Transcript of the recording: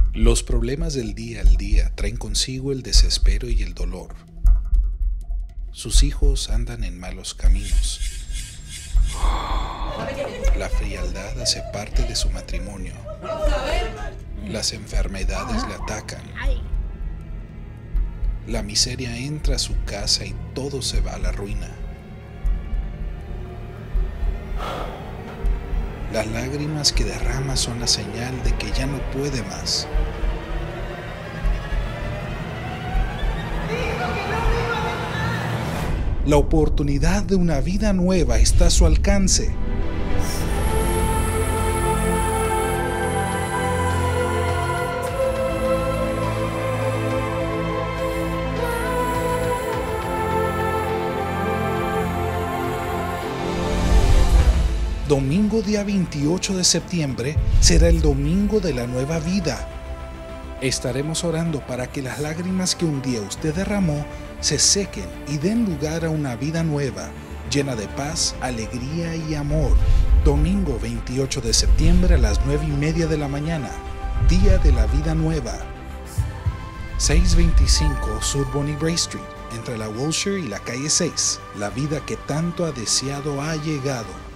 Los problemas del día al día traen consigo el desespero y el dolor. Sus hijos andan en malos caminos. La frialdad hace parte de su matrimonio. Las enfermedades le atacan. La miseria entra a su casa y todo se va a la ruina. Las lágrimas que derrama son la señal de que ya no puede más. La oportunidad de una vida nueva está a su alcance. Domingo día 28 de septiembre será el domingo de la nueva vida. Estaremos orando para que las lágrimas que un día usted derramó se sequen y den lugar a una vida nueva, llena de paz, alegría y amor. Domingo 28 de septiembre a las 9:30 de la mañana, Día de la Vida Nueva. 625 Sur Bonnie Brae Street, entre la Wilshire y la calle 6. La vida que tanto ha deseado ha llegado.